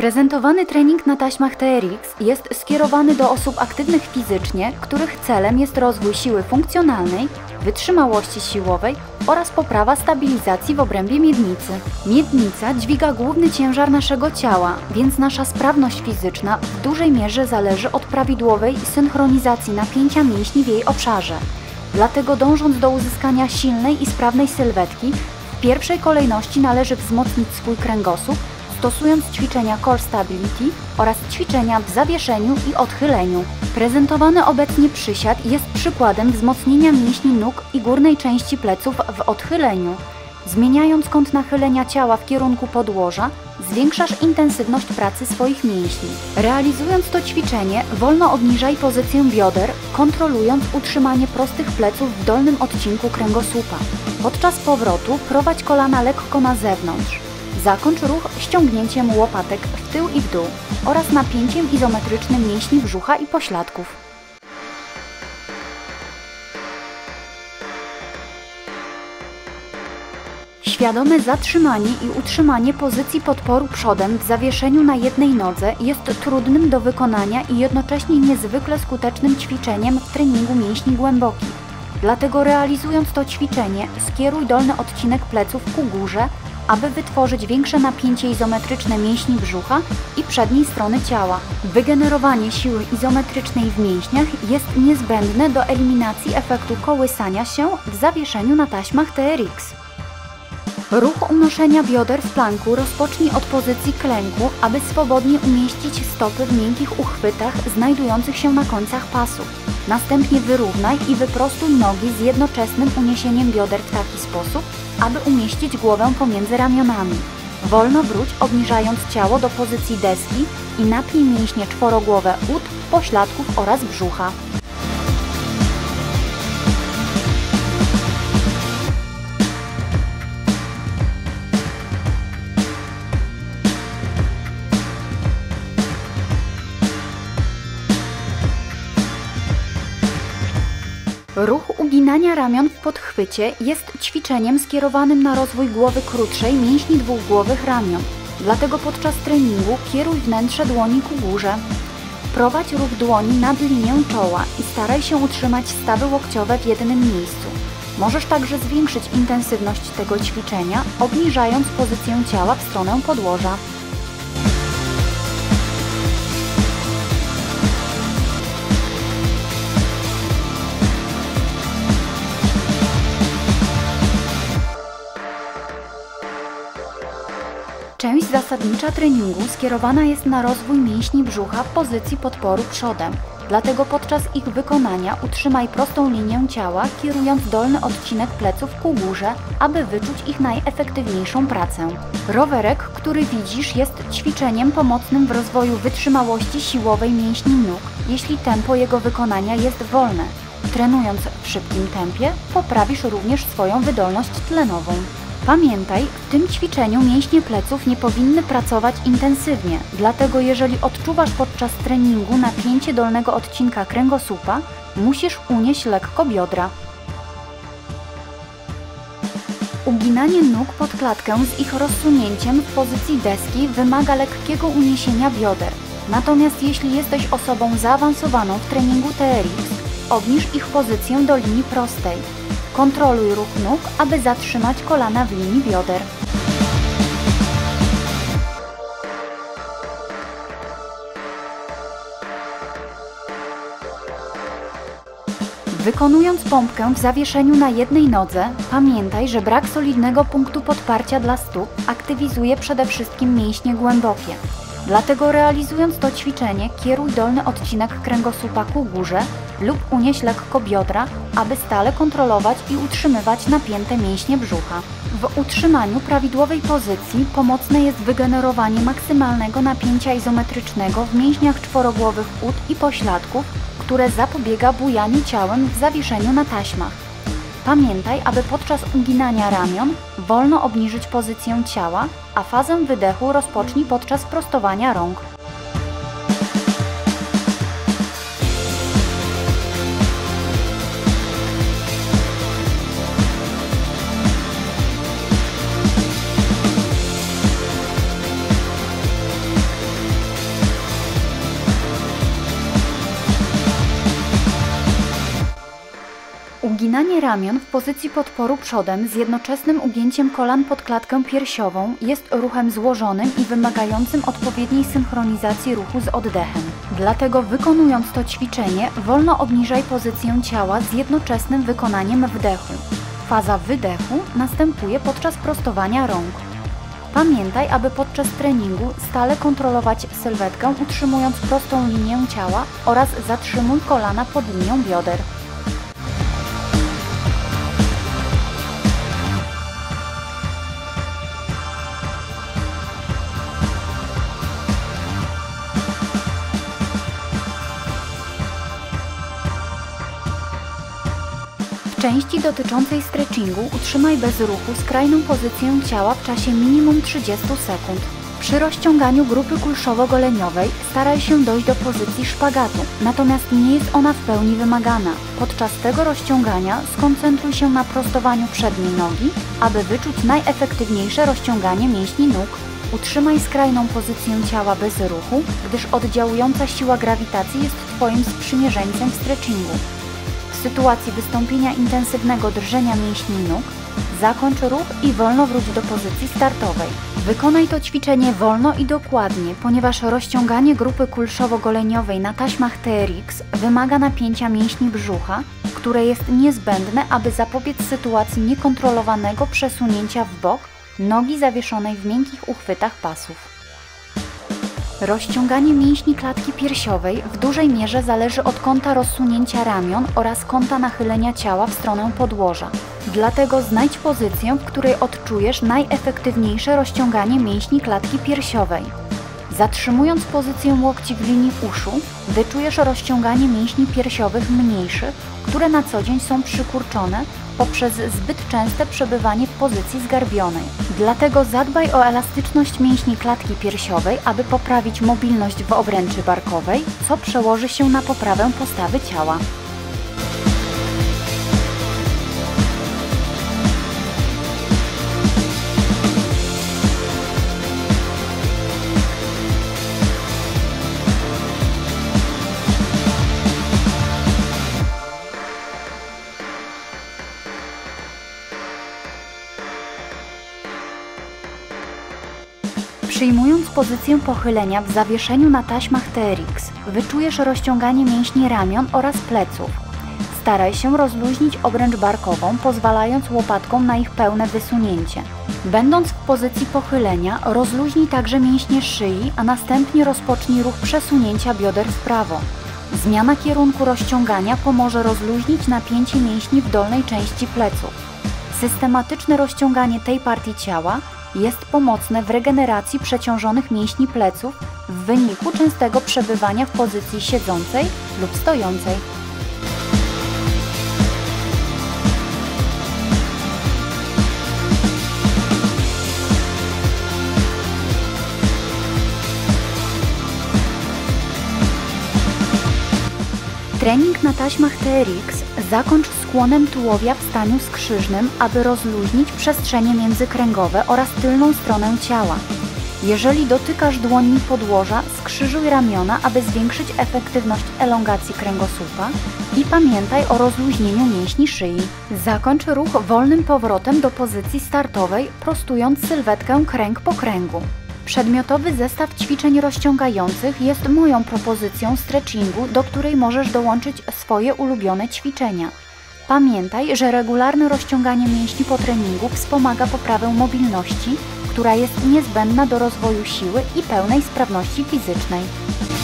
Prezentowany trening na taśmach TRX jest skierowany do osób aktywnych fizycznie, których celem jest rozwój siły funkcjonalnej, wytrzymałości siłowej oraz poprawa stabilizacji w obrębie miednicy. Miednica dźwiga główny ciężar naszego ciała, więc nasza sprawność fizyczna w dużej mierze zależy od prawidłowej synchronizacji napięcia mięśni w jej obszarze. Dlatego dążąc do uzyskania silnej i sprawnej sylwetki, w pierwszej kolejności należy wzmocnić swój kręgosłup, stosując ćwiczenia Core Stability oraz ćwiczenia w zawieszeniu i odchyleniu. Prezentowany obecnie przysiad jest przykładem wzmocnienia mięśni nóg i górnej części pleców w odchyleniu. Zmieniając kąt nachylenia ciała w kierunku podłoża, zwiększasz intensywność pracy swoich mięśni. Realizując to ćwiczenie, wolno obniżaj pozycję bioder, kontrolując utrzymanie prostych pleców w dolnym odcinku kręgosłupa. Podczas powrotu prowadź kolana lekko na zewnątrz. Zakończ ruch ściągnięciem łopatek w tył i w dół oraz napięciem izometrycznym mięśni brzucha i pośladków. Świadome zatrzymanie i utrzymanie pozycji podporu przodem w zawieszeniu na jednej nodze jest trudnym do wykonania i jednocześnie niezwykle skutecznym ćwiczeniem w treningu mięśni głębokich. Dlatego realizując to ćwiczenie, skieruj dolny odcinek pleców ku górze, aby wytworzyć większe napięcie izometryczne mięśni brzucha i przedniej strony ciała. Wygenerowanie siły izometrycznej w mięśniach jest niezbędne do eliminacji efektu kołysania się w zawieszeniu na taśmach TRX. Ruch unoszenia bioder w planku rozpocznij od pozycji klęku, aby swobodnie umieścić stopy w miękkich uchwytach znajdujących się na końcach pasów. Następnie wyrównaj i wyprostuj nogi z jednoczesnym uniesieniem bioder w taki sposób, aby umieścić głowę pomiędzy ramionami. Wolno wróć, obniżając ciało do pozycji deski i napnij mięśnie czworogłowe ud, pośladków oraz brzucha. Ruch uginania ramion w podchwycie jest ćwiczeniem skierowanym na rozwój głowy krótszej mięśni dwugłowych ramion. Dlatego podczas treningu kieruj wnętrze dłoni ku górze. Prowadź ruch dłoni nad linię czoła i staraj się utrzymać stawy łokciowe w jednym miejscu. Możesz także zwiększyć intensywność tego ćwiczenia, obniżając pozycję ciała w stronę podłoża. Część zasadnicza treningu skierowana jest na rozwój mięśni brzucha w pozycji podporu przodem. Dlatego podczas ich wykonania utrzymaj prostą linię ciała, kierując dolny odcinek pleców ku górze, aby wyczuć ich najefektywniejszą pracę. Rowerek, który widzisz, jest ćwiczeniem pomocnym w rozwoju wytrzymałości siłowej mięśni nóg, jeśli tempo jego wykonania jest wolne. Trenując w szybkim tempie, poprawisz również swoją wydolność tlenową. Pamiętaj, w tym ćwiczeniu mięśnie pleców nie powinny pracować intensywnie, dlatego jeżeli odczuwasz podczas treningu napięcie dolnego odcinka kręgosłupa, musisz unieść lekko biodra. Uginanie nóg pod klatkę z ich rozsunięciem w pozycji deski wymaga lekkiego uniesienia bioder. Natomiast jeśli jesteś osobą zaawansowaną w treningu TRX, obniż ich pozycję do linii prostej. Kontroluj ruch nóg, aby zatrzymać kolana w linii bioder. Wykonując pompkę w zawieszeniu na jednej nodze, pamiętaj, że brak solidnego punktu podparcia dla stóp aktywizuje przede wszystkim mięśnie głębokie. Dlatego realizując to ćwiczenie, kieruj dolny odcinek kręgosłupa ku górze lub unieś lekko biodra, aby stale kontrolować i utrzymywać napięte mięśnie brzucha. W utrzymaniu prawidłowej pozycji pomocne jest wygenerowanie maksymalnego napięcia izometrycznego w mięśniach czworogłowych ud i pośladków, które zapobiega bujaniu ciałem w zawieszeniu na taśmach. Pamiętaj, aby podczas uginania ramion wolno obniżyć pozycję ciała, a fazę wydechu rozpocznij podczas prostowania rąk. Wyginanie ramion w pozycji podporu przodem z jednoczesnym ugięciem kolan pod klatkę piersiową jest ruchem złożonym i wymagającym odpowiedniej synchronizacji ruchu z oddechem. Dlatego wykonując to ćwiczenie, wolno obniżaj pozycję ciała z jednoczesnym wykonaniem wdechu. Faza wydechu następuje podczas prostowania rąk. Pamiętaj, aby podczas treningu stale kontrolować sylwetkę, utrzymując prostą linię ciała oraz zatrzymuj kolana pod linią bioder. W części dotyczącej stretchingu utrzymaj bez ruchu skrajną pozycję ciała w czasie minimum 30 sekund. Przy rozciąganiu grupy kulszowo-goleniowej staraj się dojść do pozycji szpagatu, natomiast nie jest ona w pełni wymagana. Podczas tego rozciągania skoncentruj się na prostowaniu przedniej nogi, aby wyczuć najefektywniejsze rozciąganie mięśni nóg. Utrzymaj skrajną pozycję ciała bez ruchu, gdyż oddziałująca siła grawitacji jest Twoim sprzymierzeńcem w stretchingu. W sytuacji wystąpienia intensywnego drżenia mięśni nóg, zakończ ruch i wolno wróć do pozycji startowej. Wykonaj to ćwiczenie wolno i dokładnie, ponieważ rozciąganie grupy kulszowo-goleniowej na taśmach TRX wymaga napięcia mięśni brzucha, które jest niezbędne, aby zapobiec sytuacji niekontrolowanego przesunięcia w bok nogi zawieszonej w miękkich uchwytach pasów. Rozciąganie mięśni klatki piersiowej w dużej mierze zależy od kąta rozsunięcia ramion oraz kąta nachylenia ciała w stronę podłoża. Dlatego znajdź pozycję, w której odczujesz najefektywniejsze rozciąganie mięśni klatki piersiowej. Zatrzymując pozycję łokci w linii uszu, wyczujesz rozciąganie mięśni piersiowych mniejszych, które na co dzień są przykurczone poprzez zbyt częste przebywanie w pozycji zgarbionej. Dlatego zadbaj o elastyczność mięśni klatki piersiowej, aby poprawić mobilność w obręczy barkowej, co przełoży się na poprawę postawy ciała. Przyjmując pozycję pochylenia w zawieszeniu na taśmach TRX, wyczujesz rozciąganie mięśni ramion oraz pleców. Staraj się rozluźnić obręcz barkową, pozwalając łopatkom na ich pełne wysunięcie. Będąc w pozycji pochylenia, rozluźnij także mięśnie szyi, a następnie rozpocznij ruch przesunięcia bioder w prawo. Zmiana kierunku rozciągania pomoże rozluźnić napięcie mięśni w dolnej części pleców. Systematyczne rozciąganie tej partii ciała jest pomocne w regeneracji przeciążonych mięśni pleców w wyniku częstego przebywania w pozycji siedzącej lub stojącej. Trening na taśmach TRX zakończ skłonem tułowia w staniu skrzyżnym, aby rozluźnić przestrzenie międzykręgowe oraz tylną stronę ciała. Jeżeli dotykasz dłońmi podłoża, skrzyżuj ramiona, aby zwiększyć efektywność elongacji kręgosłupa i pamiętaj o rozluźnieniu mięśni szyi. Zakończ ruch wolnym powrotem do pozycji startowej, prostując sylwetkę kręg po kręgu. Przedmiotowy zestaw ćwiczeń rozciągających jest moją propozycją stretchingu, do której możesz dołączyć swoje ulubione ćwiczenia. Pamiętaj, że regularne rozciąganie mięśni po treningu wspomaga poprawę mobilności, która jest niezbędna do rozwoju siły i pełnej sprawności fizycznej.